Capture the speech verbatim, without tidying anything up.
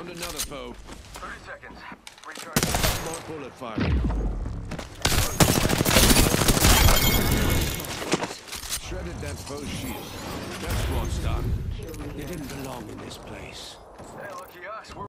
Found another foe. thirty seconds. Recharge. More bullet firing. Shredded that foe's shield. That squad's done. They didn't belong in this place. Hey, lucky us. We're